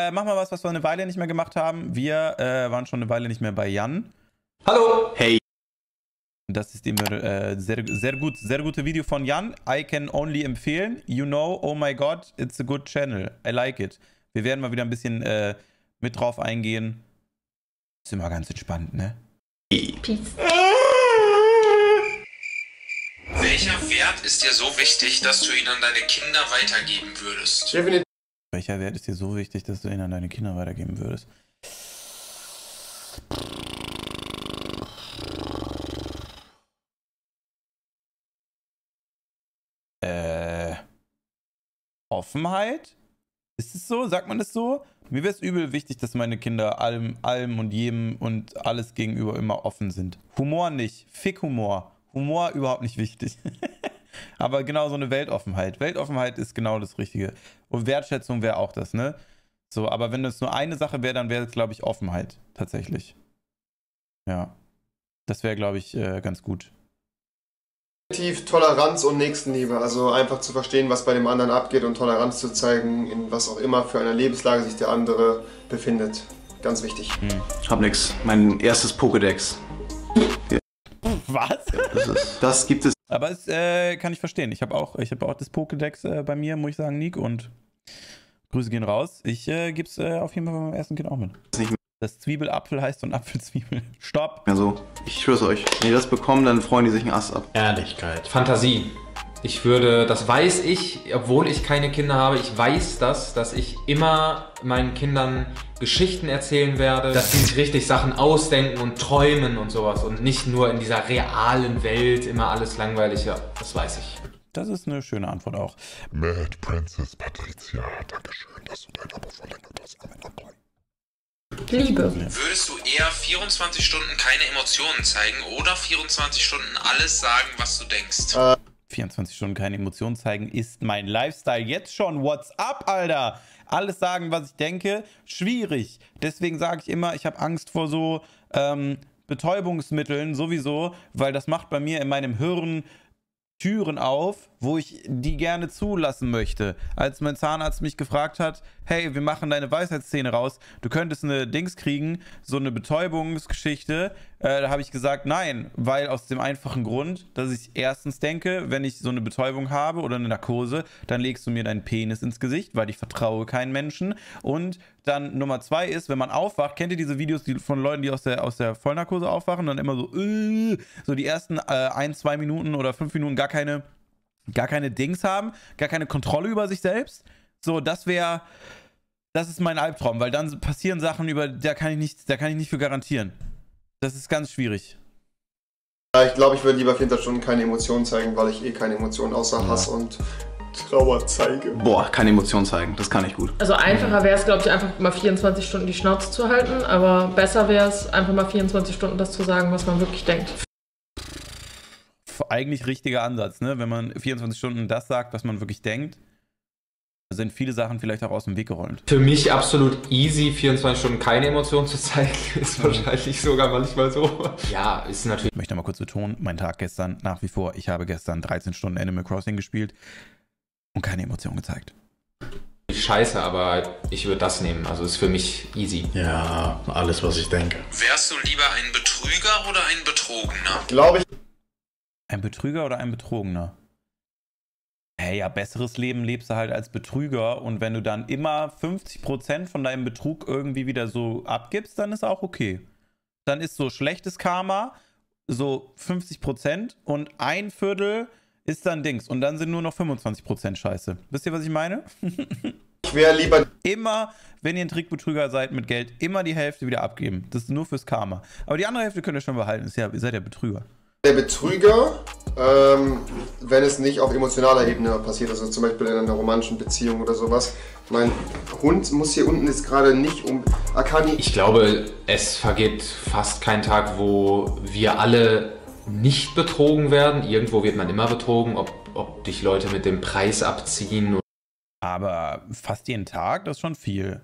mach mal was wir eine Weile nicht mehr gemacht haben. Wir waren schon eine Weile nicht mehr bei Jan. Hallo! Hey! Das ist immer sehr gute Video von Jan. I can only empfehlen. You know, oh my god, it's a good channel. I like it. Wir werden mal wieder ein bisschen mit drauf eingehen. Ist immer ganz entspannt, ne? Peace. Welcher Wert ist dir so wichtig, dass du ihn an deine Kinder weitergeben würdest? Definitiv. Welcher Wert ist dir so wichtig, dass du ihn an deine Kinder weitergeben würdest? Offenheit? Ist es so? Sagt man das so? Mir wäre es übel wichtig, dass meine Kinder allem und jedem und alles gegenüber immer offen sind. Humor nicht. Fick Humor. Humor überhaupt nicht wichtig. Aber genau so eine Weltoffenheit. Weltoffenheit ist genau das Richtige. Und Wertschätzung wäre auch das, ne? So, aber wenn das nur eine Sache wäre, dann wäre es, glaube ich, Offenheit. Tatsächlich. Ja. Das wäre, glaube ich, ganz gut. Toleranz und Nächstenliebe. Also einfach zu verstehen, was bei dem anderen abgeht und Toleranz zu zeigen, in was auch immer für eine Lebenslage sich der andere befindet. Ganz wichtig. Hab nix. Mein erstes Pokédex. Was? Das gibt es. Aber es kann ich verstehen. Ich habe auch das Pokédex bei mir, muss ich sagen, Nick. Und Grüße gehen raus. Ich gebe es auf jeden Fall bei meinem ersten Kind auch mit. Das Zwiebelapfel heißt und Apfelzwiebel. Stopp! Also, ich schwör's euch. Wenn die das bekommen, dann freuen die sich einen Ast ab. Ehrlichkeit. Fantasie. Ich würde, das weiß ich, obwohl ich keine Kinder habe, ich weiß das, dass ich immer meinen Kindern Geschichten erzählen werde, dass sie sich richtig Sachen ausdenken und träumen und sowas und nicht nur in dieser realen Welt immer alles langweilig. Das weiß ich. Das ist eine schöne Antwort auch. Mad Princess Patricia, dankeschön, dass du dein Abo verlängert hast. Liebe. Würdest du eher 24 Stunden keine Emotionen zeigen oder 24 Stunden alles sagen, was du denkst? 24 Stunden keine Emotionen zeigen ist mein Lifestyle jetzt schon. What's up, Alter? Alles sagen, was ich denke, schwierig. Deswegen sage ich immer, ich habe Angst vor so Betäubungsmitteln sowieso, weil das macht bei mir in meinem Hirn Türen auf, wo ich die gerne zulassen möchte. Als mein Zahnarzt mich gefragt hat, hey, wir machen deine Weisheitszähne raus, du könntest eine Dings kriegen, so eine Betäubungsgeschichte, da habe ich gesagt, nein, weil aus dem einfachen Grund, dass ich erstens denke, wenn ich so eine Betäubung habe oder eine Narkose, dann legst du mir deinen Penis ins Gesicht, weil ich vertraue keinen Menschen. Und dann Nummer 2 ist, wenn man aufwacht, kennt ihr diese Videos von Leuten, die aus der Vollnarkose aufwachen, dann immer so die ersten 1, 2 Minuten oder 5 Minuten gar keine Dings haben, gar keine Kontrolle über sich selbst. So, das ist mein Albtraum, weil dann passieren Sachen, da kann ich nicht für garantieren. Das ist ganz schwierig. Ich glaube, ich würde lieber 24 Stunden keine Emotionen zeigen, weil ich keine Emotionen außer Hass und Trauer zeige. Boah, keine Emotionen zeigen, das kann ich gut. Also einfacher wäre es, glaube ich, einfach mal 24 Stunden die Schnauze zu halten, aber besser wäre es, einfach mal 24 Stunden das zu sagen, was man wirklich denkt. Eigentlich richtiger Ansatz, ne? Wenn man 24 Stunden das sagt, was man wirklich denkt, sind viele Sachen vielleicht auch aus dem Weg geräumt. Für mich absolut easy, 24 Stunden keine Emotionen zu zeigen, ist wahrscheinlich sogar manchmal so. Ja, ist natürlich... Ich möchte mal kurz betonen, mein Tag gestern nach wie vor, ich habe gestern 13 Stunden Animal Crossing gespielt und keine Emotionen gezeigt. Scheiße, aber ich würde das nehmen, also ist für mich easy. Ja, alles, was ich denke. Wärst du lieber ein Betrüger oder ein Betrogener? Glaube ich. Ein Betrüger oder ein Betrogener? Hey, ja, besseres Leben lebst du halt als Betrüger und wenn du dann immer 50% von deinem Betrug irgendwie wieder so abgibst, dann ist auch okay. Dann ist so schlechtes Karma, so 50% und 1/4 ist dann Dings und dann sind nur noch 25% Scheiße. Wisst ihr, was ich meine? Ich wäre lieber... Immer, wenn ihr ein Trickbetrüger seid mit Geld, immer die Hälfte wieder abgeben. Das ist nur fürs Karma. Aber die andere Hälfte könnt ihr schon behalten. Ihr seid ja Betrüger. Der Betrüger, wenn es nicht auf emotionaler Ebene passiert, also zum Beispiel in einer romantischen Beziehung oder sowas. Mein Hund muss hier unten jetzt gerade nicht um Akani. Ich glaube, es vergeht fast kein Tag, wo wir alle nicht betrogen werden. Irgendwo wird man immer betrogen, ob dich Leute mit dem Preis abziehen. Aber fast jeden Tag, das ist schon viel.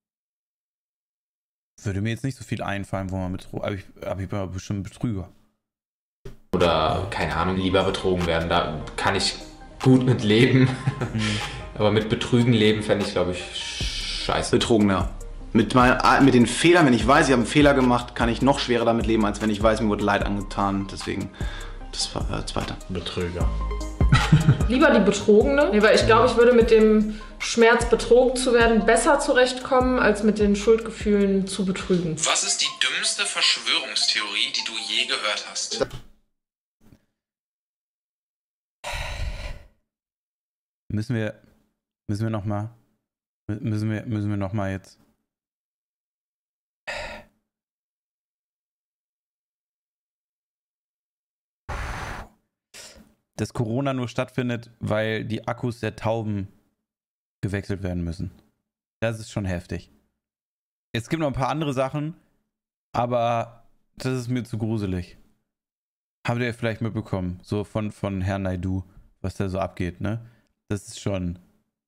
Würde mir jetzt nicht so viel einfallen, wo man betrogen... Aber ich bin aber bestimmt Betrüger. Oder, keine Ahnung, lieber betrogen werden. Da kann ich gut mit leben. Aber mit Betrügen leben fände ich, glaube ich, scheiße. Betrogener. Mit den Fehlern, wenn ich weiß, ich habe einen Fehler gemacht, kann ich noch schwerer damit leben, als wenn ich weiß, mir wurde Leid angetan. Deswegen, das war zweiter. Betrüger. Lieber die Betrogene, nee, weil ich glaube, ich würde mit dem Schmerz, betrogen zu werden, besser zurechtkommen, als mit den Schuldgefühlen zu betrügen. Was ist die dümmste Verschwörungstheorie, die du je gehört hast? Müssen wir noch mal jetzt. Dass Corona nur stattfindet, weil die Akkus der Tauben gewechselt werden müssen. Das ist schon heftig. Es gibt noch ein paar andere Sachen, aber das ist mir zu gruselig. Habt ihr vielleicht mitbekommen, so von Herrn Naidu, was da so abgeht, ne? Das ist schon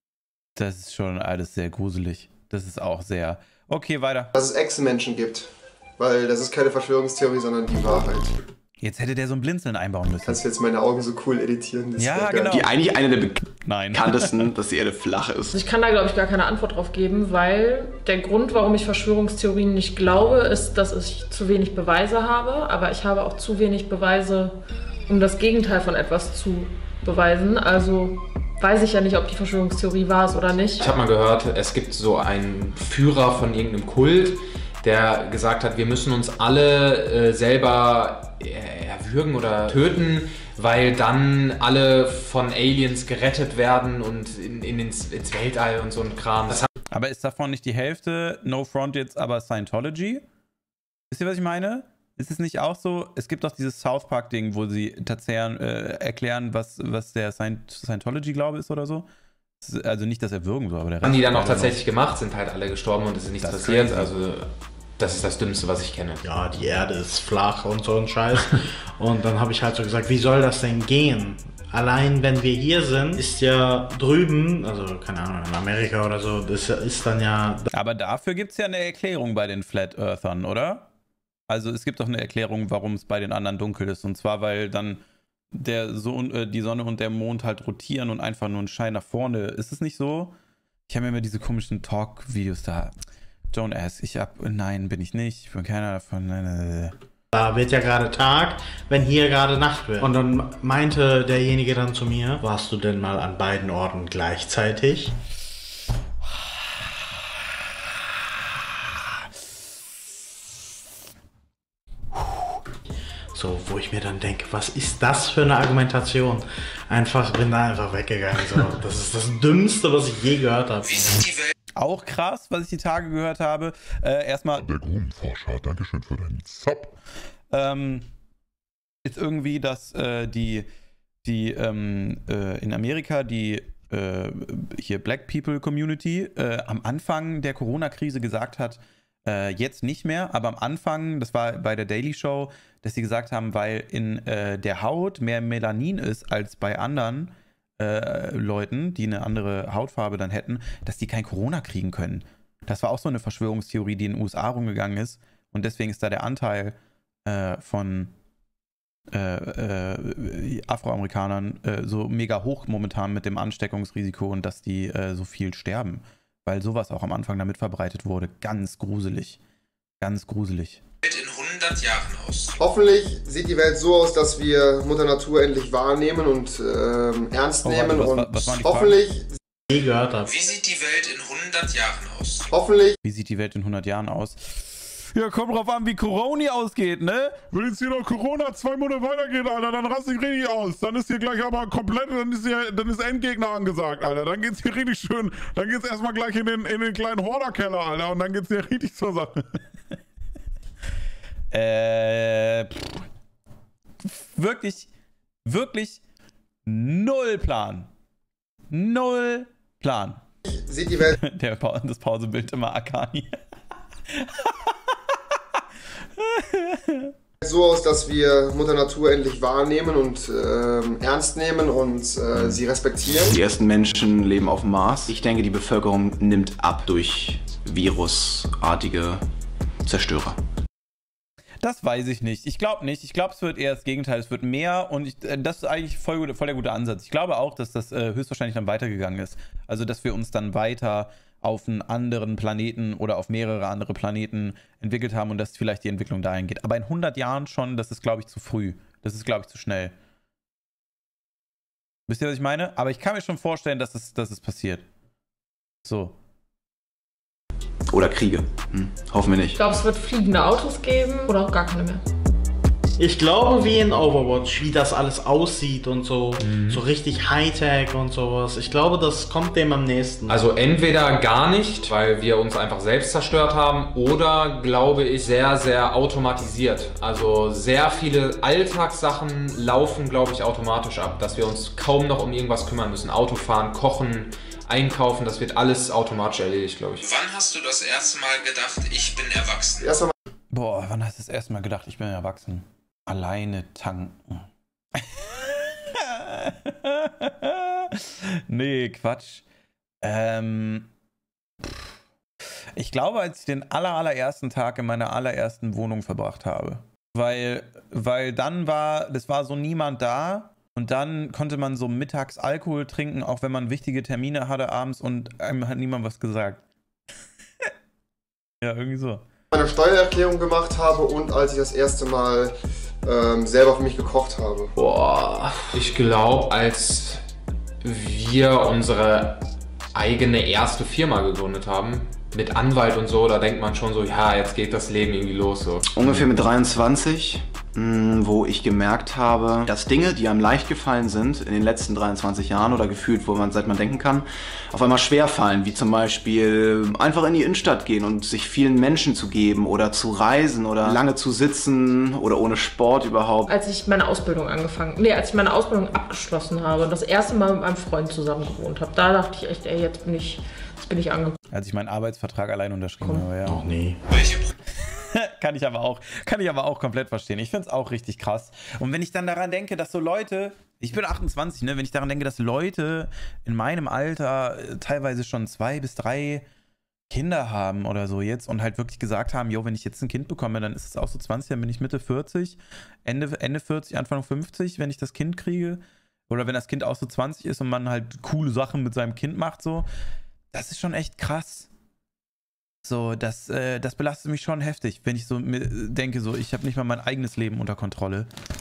alles sehr gruselig. Das ist auch sehr... Okay, weiter. Dass es Echsenmenschen gibt. Weil das ist keine Verschwörungstheorie, sondern die Wahrheit. Jetzt hätte der so ein Blinzeln einbauen müssen. Kannst du jetzt meine Augen so cool editieren? Das Ja, wär geil. genau. Die eigentlich eine der Nein. bekanntesten, dass die Erde flach ist. Ich kann da, glaube ich, gar keine Antwort drauf geben, weil der Grund, warum ich Verschwörungstheorien nicht glaube, ist, dass ich zu wenig Beweise habe. Aber ich habe auch zu wenig Beweise, um das Gegenteil von etwas zu beweisen. Also weiß ich ja nicht, ob die Verschwörungstheorie wahr ist oder nicht. Ich habe mal gehört, es gibt so einen Führer von irgendeinem Kult, der gesagt hat, wir müssen uns alle selber erwürgen oder töten, weil dann alle von Aliens gerettet werden und ins Weltall und so ein Kram. Aber ist davon nicht die Hälfte No Front jetzt aber Scientology? Wisst ihr, was ich meine? Ist es nicht auch so? Es gibt doch dieses South Park-Ding, wo sie erklären, was der Scientology-Glaube ist oder so. Also nicht das Erwürgen so, aber der Rest. Haben die dann auch tatsächlich gemacht, sind halt alle gestorben und es ist nichts passiert. Also das ist das Dümmste, was ich kenne. Ja, die Erde ist flach und so ein Scheiß. Und dann habe ich halt so gesagt, wie soll das denn gehen? Allein wenn wir hier sind, ist ja drüben, also keine Ahnung, in Amerika oder so, das ist dann ja... Aber dafür gibt es ja eine Erklärung bei den Flat Earthern, oder? Also es gibt doch eine Erklärung, warum es bei den anderen dunkel ist. Und zwar, weil dann die Sonne und der Mond halt rotieren und einfach nur ein Schein nach vorne. Ist es nicht so? Ich habe mir immer diese komischen Talk-Videos da. Don't ask. Nein, bin ich nicht. Ich bin keiner davon. Nein. Da wird ja gerade Tag, wenn hier gerade Nacht wird. Und dann meinte derjenige dann zu mir, warst du denn mal an beiden Orten gleichzeitig? So, wo ich mir dann denke, was ist das für eine Argumentation? Bin da einfach weggegangen. So. Das ist das Dümmste, was ich je gehört habe. Wie sieht die Welt Auch krass, was ich die Tage gehört habe. Erstmal. Der Grubenforscher, Dankeschön für deinen Sub. Ist irgendwie, dass in Amerika die hier Black People Community am Anfang der Corona-Krise gesagt hat, jetzt nicht mehr, aber am Anfang, das war bei der Daily Show, dass sie gesagt haben, weil in der Haut mehr Melanin ist als bei anderen Leuten, die eine andere Hautfarbe dann hätten, dass die kein Corona kriegen können. Das war auch so eine Verschwörungstheorie, die in den USA rumgegangen ist. Und deswegen ist da der Anteil von Afroamerikanern so mega hoch momentan mit dem Ansteckungsrisiko und dass die so viel sterben. Weil sowas auch am Anfang damit verbreitet wurde. Ganz gruselig. Ganz gruselig. in 100 Jahren aus? Hoffentlich sieht die Welt so aus, dass wir Mutter Natur endlich wahrnehmen und ernst nehmen. was waren die hoffentlich Je gehört habe. Wie sieht die Welt in 100 Jahren aus? Hoffentlich. Wie sieht die Welt in 100 Jahren aus? Ja, kommt drauf an, wie Corona ausgeht, ne? Wenn jetzt hier noch Corona 2 Monate weitergeht, Alter, dann raste ich richtig aus. Dann ist hier gleich aber komplett, dann ist Endgegner angesagt, Alter. Dann geht's hier richtig schön, dann geht's erstmal gleich in den kleinen Horderkeller, Alter, und dann geht's hier richtig zur Sache. Wirklich null Plan. Null Plan. Sieht die Welt Das Pausebild immer Akani. so aus, dass wir Mutter Natur endlich wahrnehmen und ernst nehmen und sie respektieren. Die ersten Menschen leben auf dem Mars. Ich denke, die Bevölkerung nimmt ab durch virusartige Zerstörer. Das weiß ich nicht. Ich glaube nicht. Ich glaube, es wird eher das Gegenteil. Es wird mehr und das ist eigentlich voll der gute Ansatz. Ich glaube auch, dass das höchstwahrscheinlich dann weitergegangen ist. Also, dass wir uns dann weiter auf einen anderen Planeten oder auf mehrere andere Planeten entwickelt haben und dass vielleicht die Entwicklung dahin geht. Aber in 100 Jahren schon, das ist, glaube ich, zu früh. Das ist, glaube ich, zu schnell. Wisst ihr, was ich meine? Aber ich kann mir schon vorstellen, dass es passiert. So. Oder Kriege. Hoffen wir Ich nicht. glaube, es wird fliegende Autos geben oder auch gar keine mehr. Ich glaube, wie in Overwatch, wie das alles aussieht und so, so richtig Hightech und sowas. Ich glaube, das kommt dem am nächsten. Also entweder gar nicht, weil wir uns einfach selbst zerstört haben, oder glaube ich sehr, sehr automatisiert. Also sehr viele Alltagssachen laufen, glaube ich, automatisch ab, dass wir uns kaum noch um irgendwas kümmern müssen. Autofahren, kochen, einkaufen, das wird alles automatisch erledigt, glaube ich. Wann hast du das erste Mal gedacht, ich bin erwachsen? Erstmal Boah, wann hast du das erste Mal gedacht, ich bin erwachsen? Alleine tanken. Nee, Quatsch. Ich glaube, als ich den allerersten Tag in meiner allerersten Wohnung verbracht habe. Weil das war so niemand da. Und dann konnte man so mittags Alkohol trinken, auch wenn man wichtige Termine hatte abends und einem hat niemand was gesagt. Ja, irgendwie so. meine Steuererklärung gemacht habe und als ich das erste Mal selber für mich gekocht habe. Boah, ich glaube, als wir unsere eigene erste Firma gegründet haben, mit Anwalt und so, da denkt man schon so, ja, jetzt geht das Leben irgendwie los. So. Ungefähr mit 23, wo ich gemerkt habe, dass Dinge, die einem leicht gefallen sind in den letzten 23 Jahren oder gefühlt, seit man denken kann, auf einmal schwer fallen, wie zum Beispiel einfach in die Innenstadt gehen und sich vielen Menschen zu geben oder zu reisen oder lange zu sitzen oder ohne Sport überhaupt. Als ich meine Ausbildung abgeschlossen habe und das erste Mal mit meinem Freund zusammen gewohnt habe, da dachte ich echt, ey, jetzt bin ich angekommen. Als ich meinen Arbeitsvertrag allein unterschrieben habe, ja. Noch nie. Kann ich aber auch komplett verstehen. Ich finde es auch richtig krass. Und wenn ich dann daran denke, dass so Leute, ich bin 28, ne, wenn ich daran denke, dass Leute in meinem Alter teilweise schon 2 bis 3 Kinder haben oder so jetzt und halt wirklich gesagt haben, jo, wenn ich jetzt ein Kind bekomme, dann ist es auch so 20, dann bin ich Mitte 40, Ende 40, Anfang 50, wenn ich das Kind kriege. Oder wenn das Kind auch so 20 ist und man halt coole Sachen mit seinem Kind macht, so. Das ist schon echt krass. So, das belastet mich schon heftig, wenn ich so denke, so, ich habe nicht mal mein eigenes Leben unter Kontrolle.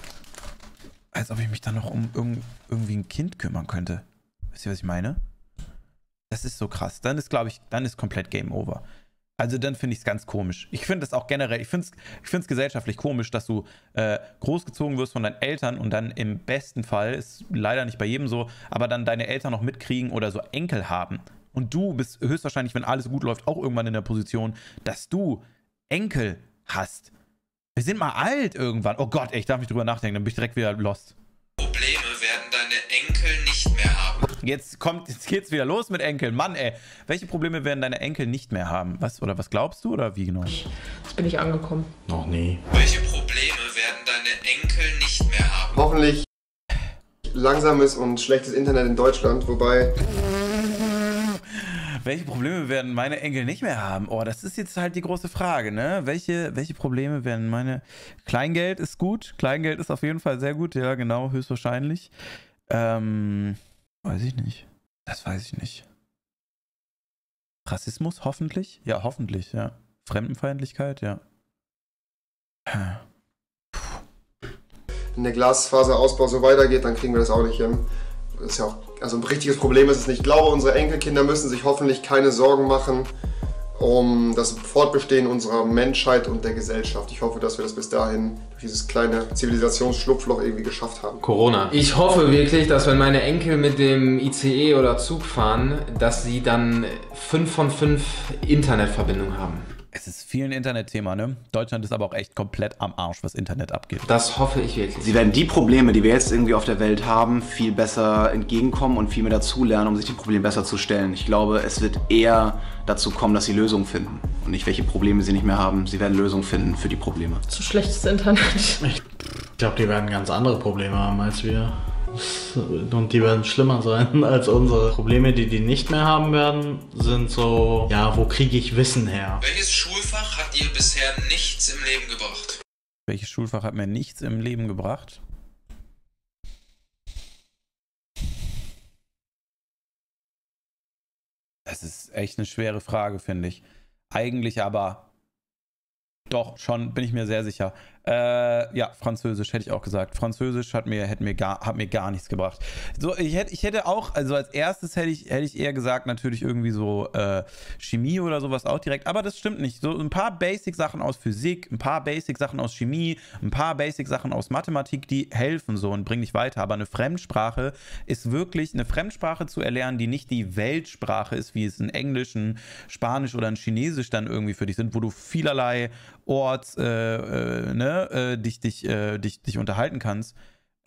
Als ob ich mich dann noch um irgendwie ein Kind kümmern könnte. Wisst ihr, was ich meine? Das ist so krass. Dann ist, glaube ich, komplett Game Over. Also dann finde ich es ganz komisch. Ich finde es auch generell, ich finde es gesellschaftlich komisch, dass du großgezogen wirst von deinen Eltern und dann im besten Fall, ist leider nicht bei jedem so, aber dann deine Eltern noch mitkriegen oder so Enkel haben. Und du bist höchstwahrscheinlich, wenn alles gut läuft, auch irgendwann in der Position, dass du Enkel hast. Wir sind mal alt irgendwann. Oh Gott, ey, ich darf nicht drüber nachdenken, dann bin ich direkt wieder lost. Probleme werden deine Enkel nicht mehr haben. Jetzt geht's wieder los mit Enkeln. Mann, ey. Welche Probleme werden deine Enkel nicht mehr haben? Was glaubst du oder wie genau? Jetzt bin ich angekommen. Noch nie. Welche Probleme werden deine Enkel nicht mehr haben? Hoffentlich langsames und schlechtes Internet in Deutschland, wobei... Welche Probleme werden meine Enkel nicht mehr haben? Oh, das ist jetzt halt die große Frage, ne? Welche Probleme werden meine... Kleingeld ist gut. Kleingeld ist auf jeden Fall sehr gut. Ja, genau, höchstwahrscheinlich. Weiß ich nicht. Das weiß ich nicht. Rassismus, hoffentlich? Ja, hoffentlich, ja. Fremdenfeindlichkeit, ja. Wenn der Glasfaserausbau so weitergeht, dann kriegen wir das auch nicht hin. Das ist ja auch, also ein richtiges Problem ist es nicht. Ich glaube, unsere Enkelkinder müssen sich hoffentlich keine Sorgen machen um das Fortbestehen unserer Menschheit und der Gesellschaft. Ich hoffe, dass wir das bis dahin durch dieses kleine Zivilisationsschlupfloch irgendwie geschafft haben. Corona. Ich hoffe wirklich, dass wenn meine Enkel mit dem ICE oder Zug fahren, dass sie dann 5 von 5 Internetverbindungen haben. Es ist viel ein Internetthema, ne? Deutschland ist aber auch echt komplett am Arsch, was Internet abgeht. Das hoffe ich wirklich. Sie werden die Probleme, die wir jetzt irgendwie auf der Welt haben, viel besser entgegenkommen und viel mehr dazulernen, um sich die Probleme besser zu stellen. Ich glaube, es wird eher dazu kommen, dass sie Lösungen finden. Und nicht, welche Probleme sie nicht mehr haben. Sie werden Lösungen finden für die Probleme. Zu schlechtes Internet. Ich glaube, die werden ganz andere Probleme haben als wir. Und die werden schlimmer sein als unsere. Probleme, die nicht mehr haben werden, sind so, ja, wo kriege ich Wissen her? Welches Schulfach hat dir bisher nichts im Leben gebracht? Welches Schulfach hat mir nichts im Leben gebracht? Das ist echt eine schwere Frage, finde ich. Eigentlich aber doch, schon, bin ich mir sehr sicher. Ja, Französisch hätte ich auch gesagt. Französisch hat mir gar nichts gebracht. So, ich hätte auch, also als erstes hätte ich eher gesagt, natürlich irgendwie so Chemie oder sowas auch direkt, aber das stimmt nicht. So ein paar Basic-Sachen aus Physik, ein paar Basic-Sachen aus Chemie, ein paar Basic-Sachen aus Mathematik, die helfen so und bringen dich weiter. Aber eine Fremdsprache ist wirklich, eine Fremdsprache zu erlernen, die nicht die Weltsprache ist, wie es in Englisch, in Spanisch oder in Chinesisch dann irgendwie für dich sind, wo du vielerlei Orts, dich unterhalten kannst.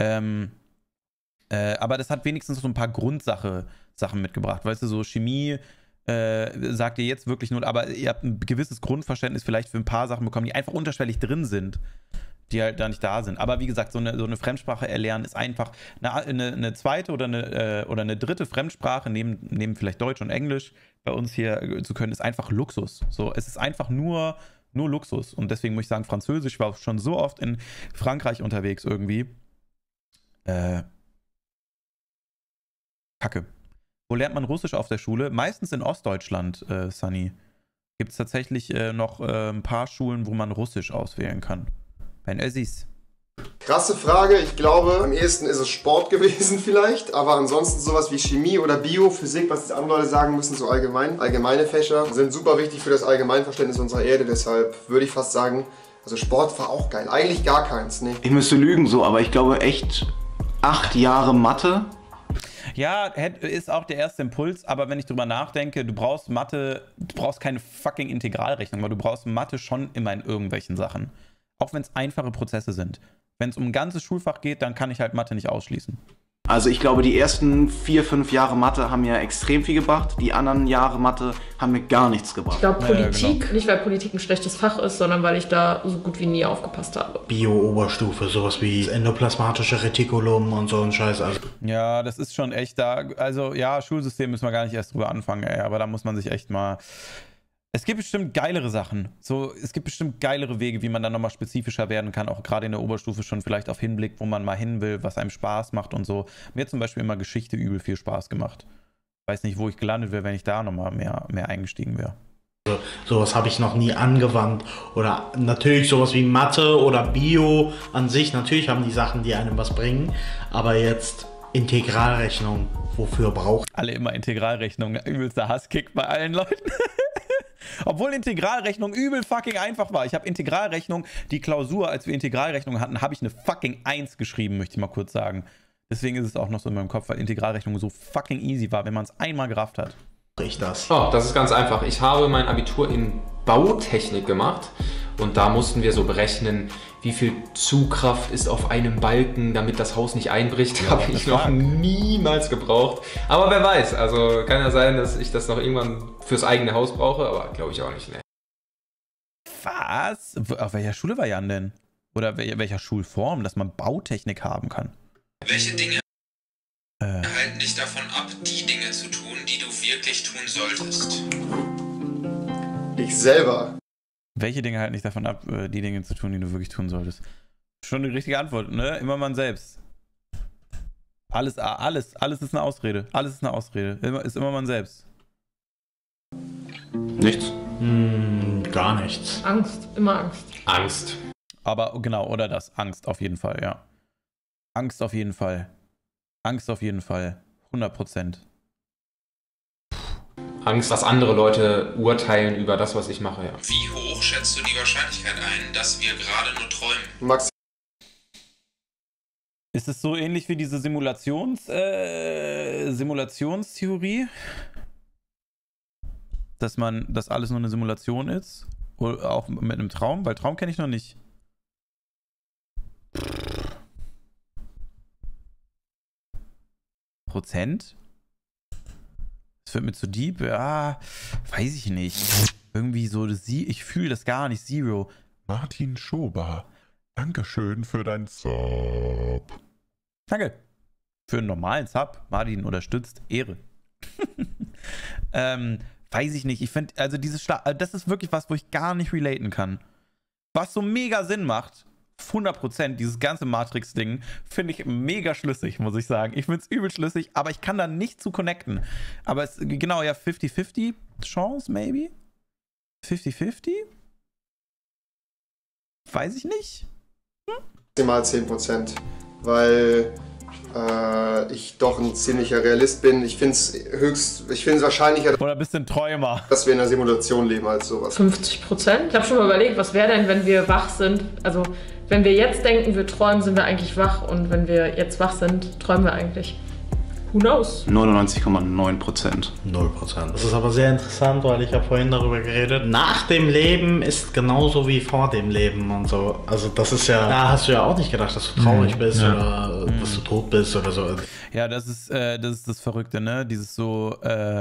Aber das hat wenigstens so ein paar Grundsachen mitgebracht. Weißt du, so Chemie sagt ihr jetzt wirklich nur, aber ihr habt ein gewisses Grundverständnis vielleicht für ein paar Sachen bekommen, die einfach unterschwellig drin sind, die halt da nicht da sind. Aber wie gesagt, so eine Fremdsprache erlernen ist einfach eine zweite oder eine dritte Fremdsprache, neben vielleicht Deutsch und Englisch bei uns hier zu können, ist einfach Luxus. So, es ist einfach nur Luxus. Und deswegen muss ich sagen, Französisch, ich war schon so oft in Frankreich unterwegs irgendwie. Kacke. Wo lernt man Russisch auf der Schule? Meistens in Ostdeutschland, Sunny. Gibt es tatsächlich noch ein paar Schulen, wo man Russisch auswählen kann. Bei den Össis. Krasse Frage. Ich glaube, am ehesten ist es Sport gewesen vielleicht, aber ansonsten sowas wie Chemie oder Bio, Physik, was die anderen Leute sagen müssen, so allgemeine Fächer, sind super wichtig für das Allgemeinverständnis unserer Erde. Deshalb würde ich fast sagen, also Sport war auch geil. Eigentlich gar keins, ne? Ich müsste lügen so, aber ich glaube echt 8 Jahre Mathe. Ja, ist auch der erste Impuls, aber wenn ich drüber nachdenke, du brauchst Mathe, du brauchst keine fucking Integralrechnung, aber du brauchst Mathe schon immer in irgendwelchen Sachen. Auch wenn es einfache Prozesse sind. Wenn es um ein ganzes Schulfach geht, dann kann ich halt Mathe nicht ausschließen. Also ich glaube, die ersten 4, 5 Jahre Mathe haben mir extrem viel gebracht. Die anderen Jahre Mathe haben mir gar nichts gebracht. Ich glaube Politik, Ja, genau. nicht weil Politik ein schlechtes Fach ist, sondern weil ich da so gut wie nie aufgepasst habe. Bio-Oberstufe, sowas wie das endoplasmatische Retikulum und so ein Scheiß. Also Ja, das ist schon echt da. Also ja, Schulsystem müssen wir gar nicht erst drüber anfangen, ey, aber da muss man sich echt mal. Es gibt bestimmt geilere Sachen. So, es gibt bestimmt geilere Wege, wie man dann nochmal spezifischer werden kann, auch gerade in der Oberstufe schon vielleicht auf Hinblick, wo man mal hin will, was einem Spaß macht und so. Mir hat zum Beispiel immer Geschichte übel viel Spaß gemacht. Weiß nicht, wo ich gelandet wäre, wenn ich da nochmal mehr eingestiegen wäre. sowas habe ich noch nie angewandt. Oder natürlich sowas wie Mathe oder Bio an sich. Natürlich haben die Sachen, die einem was bringen. Aber jetzt Integralrechnung, wofür braucht Alle immer Integralrechnung, übelster Hasskick bei allen Leuten. Obwohl Integralrechnung übel fucking einfach war. Ich habe Integralrechnung, die Klausur, als wir Integralrechnung hatten, habe ich eine fucking 1 geschrieben, möchte ich mal kurz sagen. Deswegen ist es auch noch so in meinem Kopf, weil Integralrechnung so fucking easy war, wenn man es einmal gerafft hat. ich das? Oh, das ist ganz einfach. Ich habe mein Abitur in Bautechnik gemacht und da mussten wir so berechnen, wie viel Zugkraft ist auf einem Balken, damit das Haus nicht einbricht. Ja, habe ich noch niemals gebraucht. Aber wer weiß, also kann ja sein, dass ich das noch irgendwann fürs eigene Haus brauche, aber glaube ich auch nicht. Ne. Was? Auf welcher Schule war Jan denn? Oder welcher Schulform, dass man Bautechnik haben kann? Welche Dinge halten dich davon ab, die Dinge zu tun, die du wirklich tun solltest? Ich selber. Welche Dinge halten dich davon ab, die Dinge zu tun, die du wirklich tun solltest? Schon die richtige Antwort, ne? Immer man selbst. Alles ist eine Ausrede. Alles ist eine Ausrede. Ist immer man selbst. Nichts. Gar nichts. Angst, immer Angst. Angst. Aber genau, oder das. Angst auf jeden Fall, ja. Angst auf jeden Fall. Angst auf jeden Fall. 100%. Angst, dass andere Leute urteilen über das, was ich mache, ja. Wie hoch schätzt du die Wahrscheinlichkeit ein, dass wir gerade nur träumen? Max, Ist es so ähnlich wie diese Simulationstheorie? Dass alles nur eine Simulation ist? Oder auch mit einem Traum? Weil Traum kenne ich noch nicht. Prozent? Das wird mir zu deep. Ja, weiß ich nicht. Irgendwie so, ich fühle das gar nicht. Zero. Martin Schober, Dankeschön für dein Sub. Danke. Für einen normalen Sub. Martin unterstützt. Ehre. Weiß ich nicht. Ich finde, also das ist wirklich was, wo ich gar nicht relaten kann. Was so mega Sinn macht, 100%, dieses ganze Matrix-Ding, finde ich mega schlüssig, muss ich sagen. Ich finde es übel schlüssig, aber ich kann da nicht zu connecten. Aber es, genau, ja, 50-50 Chance, maybe? 50-50? Weiß ich nicht. Maximal 10%, weil ich doch ein ziemlicher Realist bin. Ich finde es wahrscheinlicher, Oder bist du ein Träumer? dass wir in einer Simulation leben als sowas. 50%? Ich habe schon mal überlegt, was wäre denn, wenn wir wach sind? Also, wenn wir jetzt denken, wir träumen, sind wir eigentlich wach. Und wenn wir jetzt wach sind, träumen wir eigentlich. Who knows? 99,9%. 0%. Das ist aber sehr interessant, weil ich habe vorhin darüber geredet. Nach dem Leben ist genauso wie vor dem Leben und so. Also das ist ja, da hast du ja auch nicht gedacht, dass du traurig bist oder dass du tot bist oder so. Ja, das ist das Verrückte, ne? Dieses so,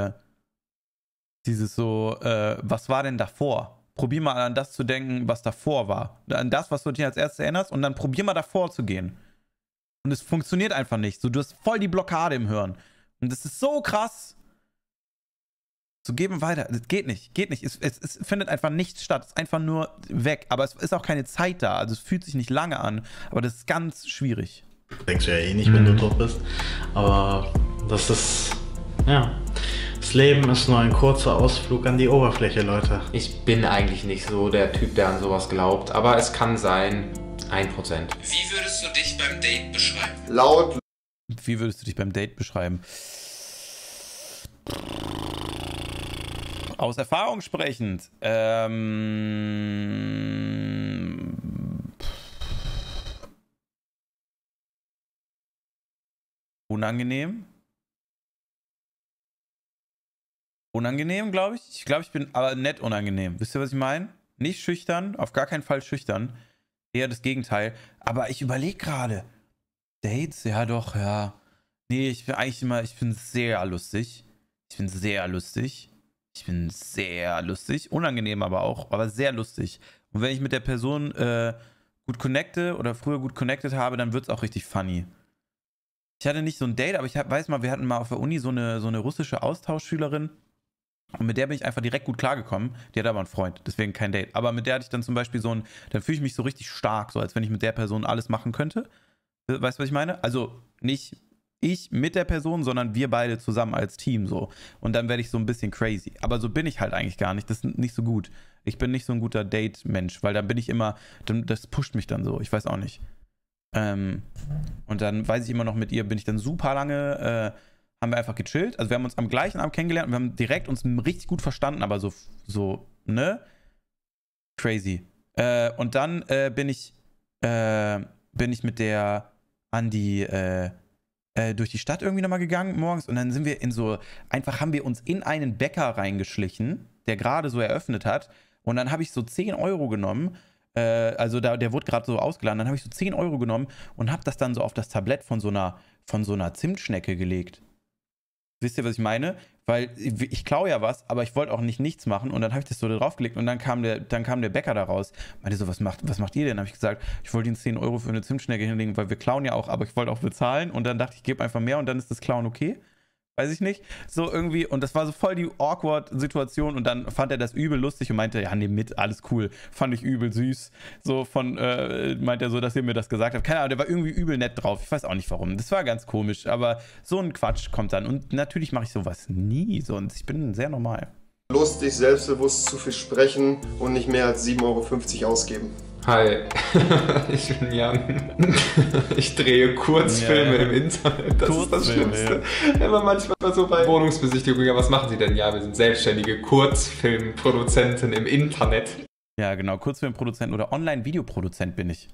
was war denn davor? Probier mal an das zu denken, was davor war. An das, was du dich als erstes erinnerst und dann probier mal davor zu gehen. Und es funktioniert einfach nicht. So, du hast voll die Blockade im Hirn. Und das ist so krass. So, geben weiter. Das geht nicht. Geht nicht. Es findet einfach nichts statt. Es ist einfach nur weg. Aber es ist auch keine Zeit da. Also es fühlt sich nicht lange an. Aber das ist ganz schwierig. Denkst du ja eh nicht, wenn du tot bist. Aber das ist, ja. Das Leben ist nur ein kurzer Ausflug an die Oberfläche, Leute. Ich bin eigentlich nicht so der Typ, der an sowas glaubt, aber es kann sein, 1%. Wie würdest du dich beim Date beschreiben? Laut, Wie würdest du dich beim Date beschreiben? Aus Erfahrung sprechend. Unangenehm. Unangenehm, glaube ich. Ich glaube, ich bin aber nett unangenehm. Wisst ihr, was ich meine? Nicht schüchtern, auf gar keinen Fall schüchtern. Eher das Gegenteil. Aber ich überlege gerade. Dates? Ja, doch, ja. Nee, ich bin eigentlich immer, ich bin sehr lustig. Ich bin sehr lustig. Ich bin sehr lustig. Unangenehm aber auch, aber sehr lustig. Und wenn ich mit der Person gut connecte oder früher gut connected habe, dann wird es auch richtig funny. Ich hatte nicht so ein Date, aber ich weiß mal, wir hatten mal auf der Uni so eine russische Austauschschülerin. Und mit der bin ich einfach direkt gut klargekommen. Die hat aber einen Freund, deswegen kein Date. Aber mit der hatte ich dann zum Beispiel dann fühle ich mich so richtig stark, so als wenn ich mit der Person alles machen könnte. Weißt du, was ich meine? Also nicht ich mit der Person, sondern wir beide zusammen als Team so. Und dann werde ich so ein bisschen crazy. Aber so bin ich halt eigentlich gar nicht. Das ist nicht so gut. Ich bin nicht so ein guter Date-Mensch, weil dann bin ich immer, das pusht mich dann so. Ich weiß auch nicht. Und dann weiß ich immer noch, mit ihr bin ich dann super lange, haben wir einfach gechillt. Also wir haben uns am gleichen Abend kennengelernt und wir haben direkt uns richtig gut verstanden, aber so, ne? Crazy. Und dann bin ich mit der an die, durch die Stadt irgendwie nochmal gegangen morgens und dann sind wir haben wir uns in einen Bäcker reingeschlichen, der gerade so eröffnet hat und dann habe ich so 10 Euro genommen, also der wurde gerade so ausgeladen, dann habe ich so 10 Euro genommen und habe das dann so auf das Tablett von so einer Zimtschnecke gelegt. Wisst ihr, was ich meine? Weil ich klaue ja was, aber ich wollte auch nichts machen und dann habe ich das so da draufgelegt und dann kam der Bäcker da raus. Meinte so, was macht ihr denn? Habe ich gesagt, ich wollte Ihnen 10 Euro für eine Zimtschnecke hinlegen, weil wir klauen ja auch, aber ich wollte auch bezahlen und dann dachte ich gebe einfach mehr und dann ist das Klauen okay. Weiß ich nicht. So irgendwie, und das war so voll die awkward Situation und dann fand er das übel lustig und meinte, ja, nehm mit, alles cool. Fand ich übel süß. So meint er so, dass ihr mir das gesagt habt. Keine Ahnung, der war irgendwie übel nett drauf. Ich weiß auch nicht warum. Das war ganz komisch, aber so ein Quatsch kommt dann. Und natürlich mache ich sowas nie sonst. Ich bin sehr normal. lustig, selbstbewusst, zu viel sprechen und nicht mehr als 7,50 Euro ausgeben. Hi, ich bin Jan. Ich drehe Kurzfilme im Internet. Das ist das Schlimmste. Ja. Immer manchmal so bei Wohnungsbesichtigungen. Ja, was machen Sie denn? Ja, wir sind selbstständige Kurzfilmproduzenten im Internet. Ja, genau. Kurzfilmproduzent oder Online-Videoproduzent bin ich.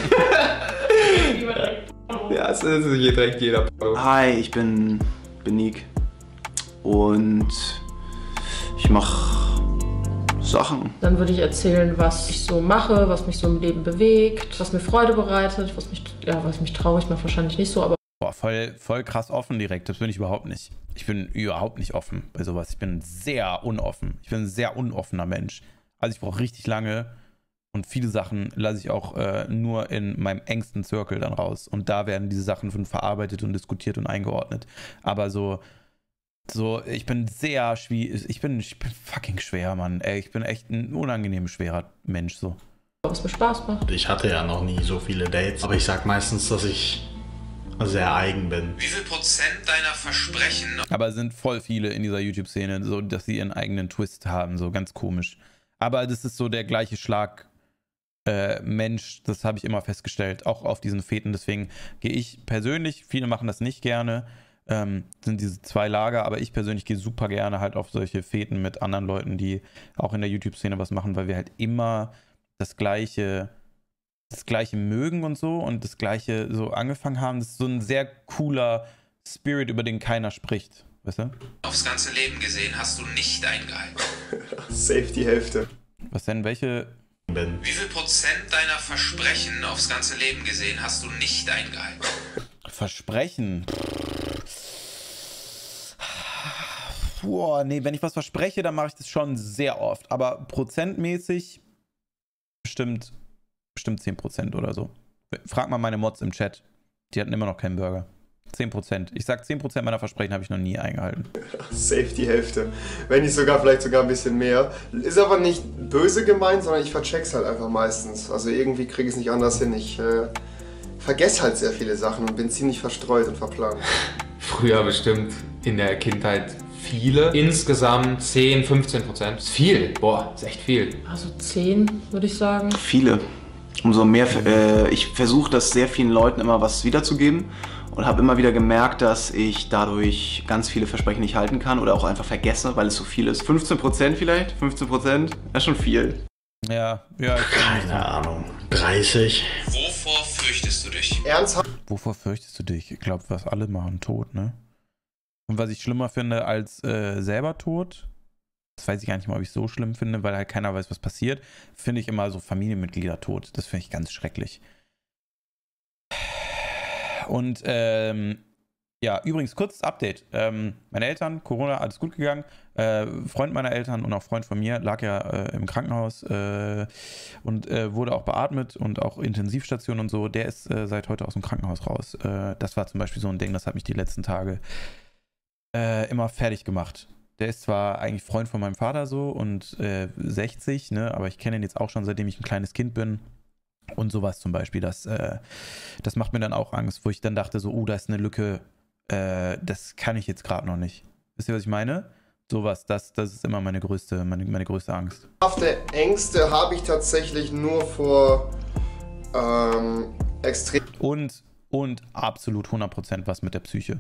Ja, es ist hier direkt jeder. Hi, ich bin Nick und ich mache Sachen. Dann würde ich erzählen, was ich so mache, was mich so im Leben bewegt, was mir Freude bereitet, was mich traurig macht, wahrscheinlich nicht so, aber... Boah, voll krass offen direkt, das bin ich überhaupt nicht. Ich bin überhaupt nicht offen bei sowas. Ich bin sehr unoffen. Ich bin ein sehr unoffener Mensch. Also ich brauche richtig lange und viele Sachen lasse ich auch nur in meinem engsten Circle dann raus. Und da werden diese Sachen von verarbeitet und diskutiert und eingeordnet. Aber so ich bin sehr schwierig, ich bin fucking schwer, Mann. Ey, ich bin echt ein unangenehm schwerer Mensch, so. was mir Spaß macht. Ich hatte ja noch nie so viele Dates, aber ich sag meistens, dass ich sehr eigen bin. Wie viel Prozent deiner Versprechen Aber es sind voll viele in dieser YouTube-Szene, so dass sie ihren eigenen Twist haben, so ganz komisch. Aber das ist so der gleiche Schlag Mensch, das habe ich immer festgestellt, auch auf diesen Feten. Deswegen gehe ich persönlich, viele machen das nicht gerne, sind diese zwei Lager, aber ich persönlich gehe super gerne halt auf solche Feten mit anderen Leuten, die auch in der YouTube-Szene was machen, weil wir halt immer das Gleiche mögen und so und das Gleiche so angefangen haben. Das ist so ein sehr cooler Spirit, über den keiner spricht, weißt du? aufs ganze Leben gesehen hast du nicht eingehalten? Safe die Hälfte. Was denn, welche? Wie viel Prozent deiner Versprechen aufs ganze Leben gesehen hast du nicht eingehalten? Versprechen? Boah, nee, wenn ich was verspreche, dann mache ich das schon sehr oft. Aber prozentmäßig bestimmt 10% oder so. Frag mal meine Mods im Chat. Die hatten immer noch keinen Burger. 10%. Ich sag 10% meiner Versprechen habe ich noch nie eingehalten. Safe die Hälfte. Wenn nicht sogar, vielleicht sogar ein bisschen mehr. Ist aber nicht böse gemeint, sondern ich vercheck's halt einfach meistens. Also irgendwie kriege ich es nicht anders hin. Ich vergesse halt sehr viele Sachen und bin ziemlich verstreut und verplant. Früher bestimmt in der Kindheit viele. Insgesamt 10-15%. Ist viel. Boah, ist echt viel. Also 10, würde ich sagen. Viele. Umso mehr, ich versuche das sehr vielen Leuten immer was wiederzugeben und habe immer wieder gemerkt, dass ich dadurch ganz viele Versprechen nicht halten kann oder auch einfach vergesse, weil es so viel ist. 15% vielleicht? 15%? Das ist schon viel. Ja. Keine Ahnung. 30. Wovor fürchtest du dich? Ernsthaft? Wovor fürchtest du dich? Ich glaube, was alle machen, Tod, ne? Und was ich schlimmer finde als selber Tod, das weiß ich gar nicht mal, ob ich so schlimm finde, weil halt keiner weiß, was passiert, finde ich immer so Familienmitglieder tot. Das finde ich ganz schrecklich. Und ja, übrigens, kurzes Update. Meine Eltern, Corona, alles gut gegangen. Freund meiner Eltern und auch Freund von mir lag ja im Krankenhaus und wurde auch beatmet und auch Intensivstation und so. Der ist seit heute aus dem Krankenhaus raus. Das war zum Beispiel so ein Ding, das hat mich die letzten Tage immer fertig gemacht. Der ist zwar eigentlich Freund von meinem Vater so und 60, ne, aber ich kenne ihn jetzt auch schon, seitdem ich ein kleines Kind bin. Und sowas zum Beispiel, das macht mir dann auch Angst, wo ich dann dachte so, da ist eine Lücke, das kann ich jetzt gerade noch nicht. Wisst ihr, was ich meine? Sowas, das ist immer meine größte Angst. Ängste habe ich tatsächlich nur vor extrem... Und absolut 100% was mit der Psyche.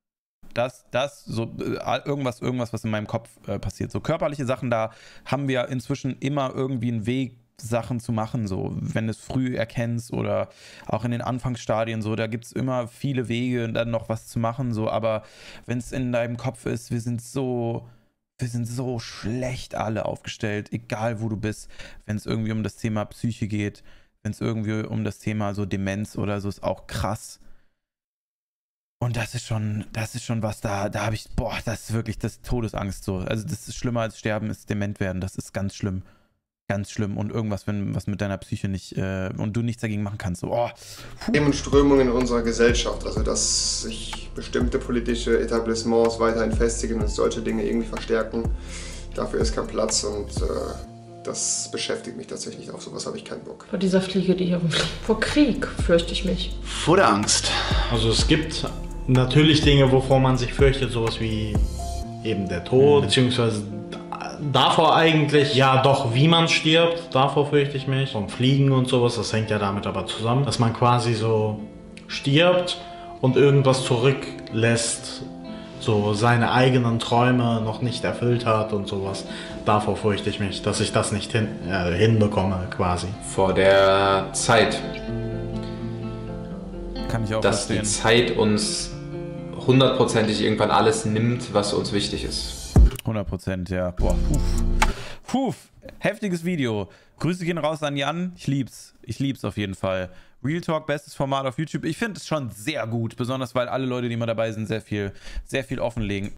Irgendwas, was in meinem Kopf passiert. So körperliche Sachen, da haben wir inzwischen immer irgendwie einen Weg, Sachen zu machen, so, wenn du es früh erkennst oder auch in den Anfangsstadien, so, da gibt es immer viele Wege, dann noch was zu machen, so, aber wenn es in deinem Kopf ist, wir sind so schlecht alle aufgestellt, egal wo du bist, wenn es irgendwie um das Thema Psyche geht, wenn es irgendwie um das Thema so Demenz oder so, ist auch krass. Und das ist schon was, da habe ich, das ist wirklich das Todesangst so. Also das ist schlimmer als sterben, ist dement werden, das ist ganz schlimm. Ganz schlimm und irgendwas, was mit deiner Psyche nicht und du nichts dagegen machen kannst. So, Strömungen in unserer Gesellschaft, also dass sich bestimmte politische Etablissements weiterhin festigen und solche Dinge irgendwie verstärken. Dafür ist kein Platz und das beschäftigt mich tatsächlich. Auf sowas habe ich keinen Bock. Vor dieser Fliege, die hier rumfliegt. Vor Krieg fürchte ich mich. Vor der Angst. Also es gibt natürlich Dinge, wovor man sich fürchtet, sowas wie eben der Tod, beziehungsweise davor eigentlich, ja doch, wie man stirbt, davor fürchte ich mich. Vom Fliegen und sowas, das hängt ja damit aber zusammen, dass man quasi so stirbt und irgendwas zurücklässt, so seine eigenen Träume noch nicht erfüllt hat und sowas. Davor fürchte ich mich, dass ich das nicht hinbekomme quasi. Vor der Zeit. kann ich auch dass verstehen. die Zeit uns hundertprozentig irgendwann alles nimmt, was uns wichtig ist. 100%, ja. Boah, heftiges Video. Grüße gehen raus an Jan. Ich lieb's auf jeden Fall. Real Talk, bestes Format auf YouTube. Ich finde es schon sehr gut, besonders weil alle Leute, die immer dabei sind, sehr viel offenlegen.